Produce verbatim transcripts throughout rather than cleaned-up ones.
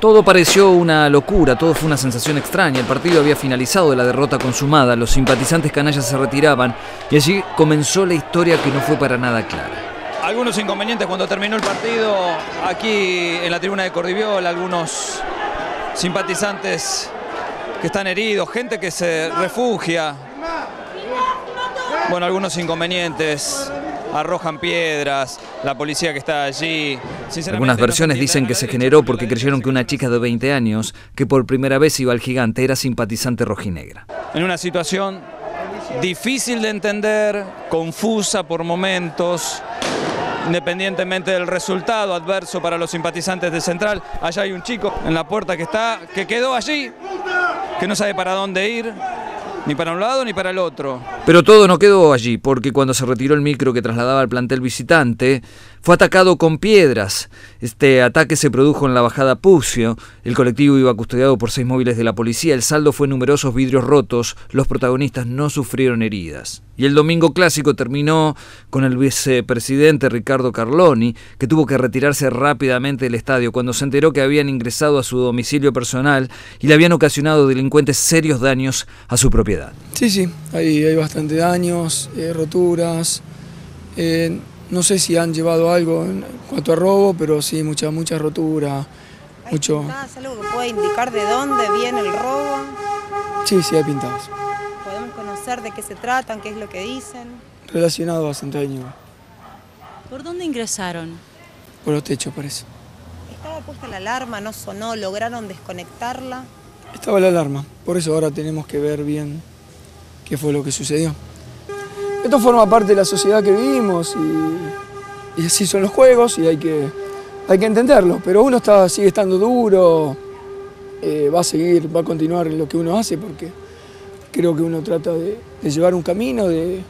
Todo pareció una locura, todo fue una sensación extraña. El partido había finalizado de la derrota consumada, los simpatizantes canallas se retiraban y allí comenzó la historia que no fue para nada clara. Algunos inconvenientes cuando terminó el partido, aquí en la tribuna de Cordiviola, algunos simpatizantes que están heridos, gente que se refugia. Bueno, algunos inconvenientes, arrojan piedras, la policía que está allí. Algunas versiones dicen que se generó porque creyeron que una chica de veinte años, que por primera vez iba al Gigante, era simpatizante rojinegra. En una situación difícil de entender, confusa por momentos, independientemente del resultado adverso para los simpatizantes de Central. Allá hay un chico en la puerta que está, que quedó allí, que no sabe para dónde ir, ni para un lado ni para el otro. Pero todo no quedó allí, porque cuando se retiró el micro que trasladaba al plantel visitante, fue atacado con piedras. Este ataque se produjo en la bajada Pucio, el colectivo iba custodiado por seis móviles de la policía, el saldo fue numerosos vidrios rotos, los protagonistas no sufrieron heridas. Y el domingo clásico terminó con el vicepresidente Ricardo Carloni, que tuvo que retirarse rápidamente del estadio cuando se enteró que habían ingresado a su domicilio personal y le habían ocasionado delincuentes serios daños a su propiedad. Sí, sí, hay, hay bastante daños, eh, roturas. Eh, no sé si han llevado algo en cuanto a robo, pero sí, mucha, mucha rotura. ¿Hay mucho... pintadas, algo que puede indicar de dónde viene el robo? Sí, sí, hay pintadas. ¿Podemos conocer de qué se tratan, qué es lo que dicen? Relacionado a Central Ñuble. ¿Por dónde ingresaron? Por los techos, parece. Estaba puesta la alarma, no sonó, lograron desconectarla. Estaba la alarma, por eso ahora tenemos que ver bien qué fue lo que sucedió. Esto forma parte de la sociedad que vivimos y, y así son los juegos y hay que, hay que entenderlo. Pero uno está, sigue estando duro, eh, va a seguir, va a continuar en lo que uno hace porque creo que uno trata de, de llevar un camino, de,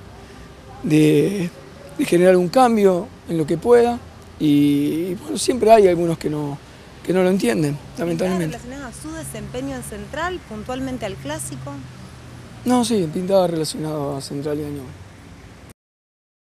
de, de generar un cambio en lo que pueda y, y bueno, siempre hay algunos que no, que no lo entienden, lamentablemente. ¿Relacionado a su desempeño en Central, puntualmente al Clásico? No, sí, pintada relacionado a Central y a Ñuble.